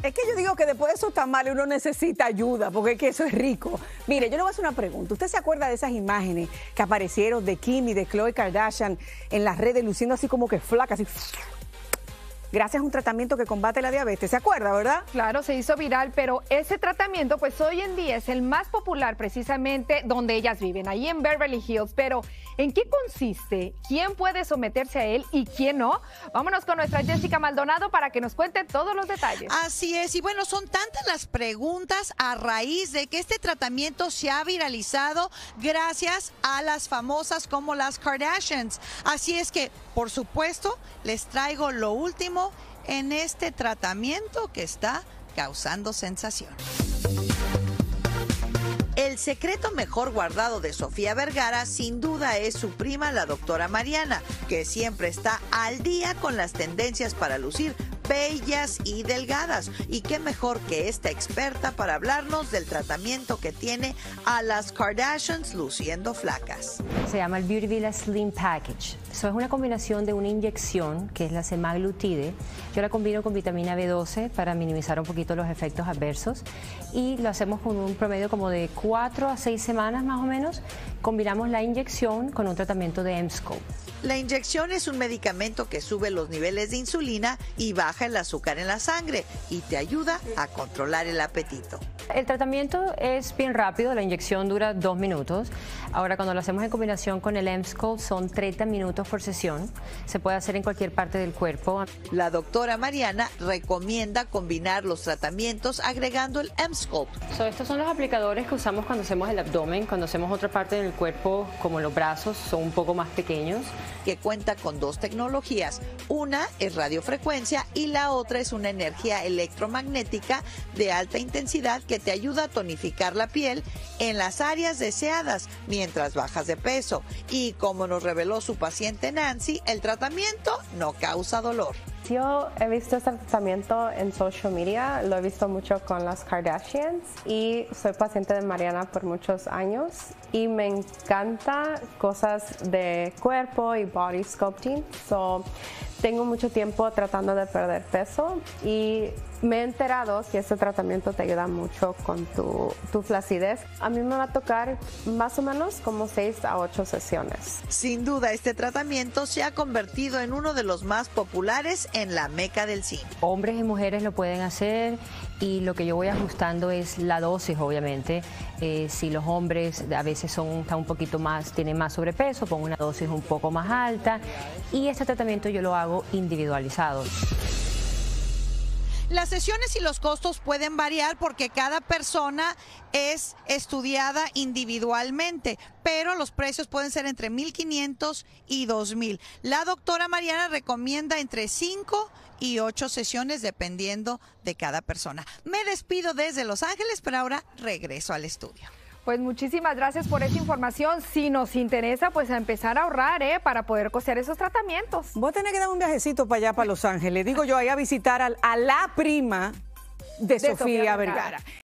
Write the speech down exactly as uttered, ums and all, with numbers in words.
Es que yo digo que después de esos tamales uno necesita ayuda, porque es que eso es rico. Mire, yo le voy a hacer una pregunta. ¿Usted se acuerda de esas imágenes que aparecieron de Kim y de Khloe Kardashian en las redes luciendo así como que flacas, así, gracias a un tratamiento que combate la diabetes? ¿Se acuerda, verdad? Claro, se hizo viral, pero ese tratamiento pues hoy en día es el más popular precisamente donde ellas viven, ahí en Beverly Hills. Pero ¿en qué consiste? ¿Quién puede someterse a él y quién no? Vámonos con nuestra Jessica Maldonado para que nos cuente todos los detalles. Así es, y bueno, son tantas las preguntas a raíz de que este tratamiento se ha viralizado gracias a las famosas como las Kardashians. Así es que, por supuesto, les traigo lo último en este tratamiento que está causando sensación. El secreto mejor guardado de Sofía Vergara sin duda es su prima, la doctora Mariana, que siempre está al día con las tendencias para lucir bellas y delgadas. Y qué mejor que esta experta para hablarnos del tratamiento que tiene a las Kardashians luciendo flacas. Se llama el Beauty Villa Slim Package. Eso es una combinación de una inyección, que es la semaglutide. Yo la combino con vitamina B doce para minimizar un poquito los efectos adversos. Y lo hacemos con un promedio como de cuatro a seis semanas más o menos. Combinamos la inyección con un tratamiento de Emscope. La inyección es un medicamento que sube los niveles de insulina y baja el azúcar en la sangre y te ayuda a controlar el apetito. El tratamiento es bien rápido, la inyección dura dos minutos. Ahora, cuando lo hacemos en combinación con el Emscope, son treinta minutos por sesión. Se puede hacer en cualquier parte del cuerpo. La doctora Mariana recomienda combinar los tratamientos agregando el Emscope. So, estos son los aplicadores que usamos cuando hacemos el abdomen, cuando hacemos otra parte del cuerpo, como los brazos, son un poco más pequeños. Que cuenta con dos tecnologías. Una es radiofrecuencia y la otra es una energía electromagnética de alta intensidad que te ayuda a tonificar la piel en las áreas deseadas mientras bajas de peso. Y como nos reveló su paciente Nancy, el tratamiento no causa dolor. Yo he visto este tratamiento en social media, lo he visto mucho con las Kardashians y soy paciente de Mariana por muchos años y me encanta cosas de cuerpo y body sculpting. So, tengo mucho tiempo tratando de perder peso y me he enterado que este tratamiento te ayuda mucho con tu, tu flacidez. A mí me va a tocar más o menos como seis a ocho sesiones. Sin duda, este tratamiento se ha convertido en uno de los más populares en la meca del cine. Hombres y mujeres lo pueden hacer y lo que yo voy ajustando es la dosis, obviamente. Eh, si los hombres a veces son están un poquito más, tienen más sobrepeso, pongo una dosis un poco más alta y este tratamiento yo lo hago individualizado. Las sesiones y los costos pueden variar porque cada persona es estudiada individualmente, pero los precios pueden ser entre mil quinientos y dos mil. La doctora Mariana recomienda entre cinco y ocho sesiones dependiendo de cada persona. Me despido desde Los Ángeles, pero ahora regreso al estudio. Pues muchísimas gracias por esa información. Si nos interesa, pues a empezar a ahorrar, ¿eh? Para poder costear esos tratamientos. Vos tenés que dar un viajecito para allá, para Los Ángeles. Digo yo, ahí a visitar a, a la prima de, de Sofía, Sofía Vergara. Vergara.